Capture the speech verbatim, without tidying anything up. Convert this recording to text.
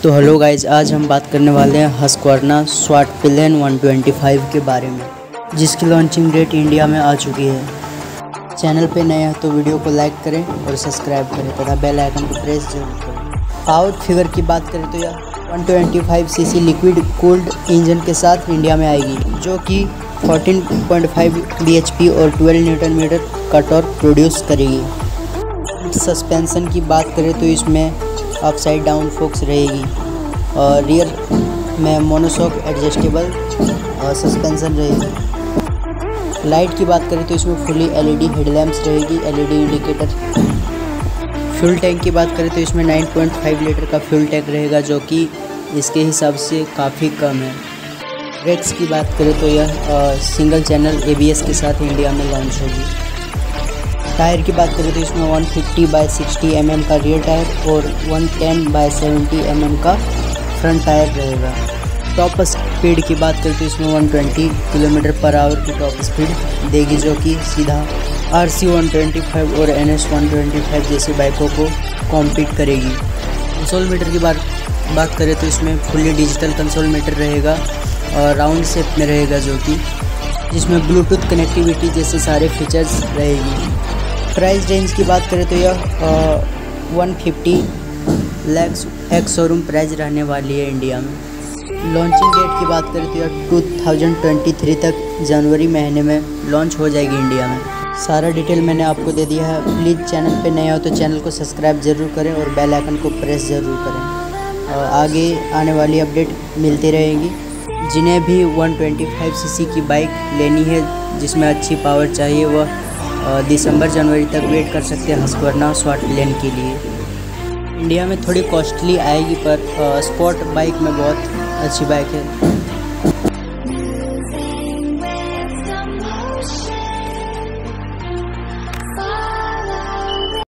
तो hello guys, आज हम बात करने वाले हैं Husqvarna Svartpilen one twenty five के बारे में, जिसकी लॉन्चिंग डेट इंडिया में आ चुकी है। चैनल पे नए हैं तो वीडियो को लाइक करें और सब्सक्राइब करें तथा बेल आइकन को प्रेस जरूर करें। पावर फिगर की बात करें तो यह one twenty five C C liquid cooled engine के साथ इंडिया में आएगी, जो कि fourteen point five B H P और ट्वेल्व न्यूटन मीटर का टॉर्क प्रोड्यूस करेगी। सस्पेंशन की बात करें तो इसमें अपसाइड डाउन फोक्स रहेगी और रियर में मोनोशॉक एडजस्टेबल सस्पेंशन रहेगी। लाइट की बात करें तो इसमें फुली एलईडी हेडलैम्प्स रहेगी, एलईडी इंडिकेटर। फ्यूल टैंक की बात करें तो इसमें नाइन पॉइंट फाइव लीटर का फ्यूल टैंक रहेगा, जो कि इसके हिसाब से काफ़ी कम है। ब्रेक्स की बात करें तो यह single channel A B S के साथ इंडिया में लॉन्च होगी। टायर की बात करें तो इसमें one fifty by sixty M M का रियर टायर और one ten by seventy M M का फ्रंट टायर रहेगा। टॉप स्पीड की बात करें तो इसमें one twenty kilometre per hour की टॉप स्पीड देगी, जो कि सीधा R C one twenty five और N S one twenty five जैसी बाइकों को कॉम्पीट करेगी। कंसोल मीटर की बात बात करें तो इसमें फुली डिजिटल कंसोल मीटर रहेगा और राउंड शेप में रहेगा, जो कि जिसमें ब्लूटूथ कनेक्टिविटी जैसे सारे फीचर्स रहेगी। प्राइस रेंज की बात करें तो यह one fifty lakhs ex showroom price रहने वाली है इंडिया में। लॉन्चिंग डेट की बात करें तो यह टू थाउजेंड ट्वेंटी थ्री तक जनवरी महीने में लॉन्च हो जाएगी इंडिया में। सारा डिटेल मैंने आपको दे दिया है। प्लीज़ चैनल पे नए हो तो चैनल को सब्सक्राइब ज़रूर करें और बेल आइकन को प्रेस ज़रूर करें। और आगे आने वाली अपडेट मिलती रहेगी। जिन्हें भी one twenty five C C की बाइक लेनी है जिसमें अच्छी पावर चाहिए, वह दिसंबर जनवरी तक वेट कर सकते हैं हस्क्वर्ना स्वाट पिलेन के लिए। इंडिया में थोड़ी कॉस्टली आएगी, पर स्पोर्ट बाइक में बहुत अच्छी बाइक है।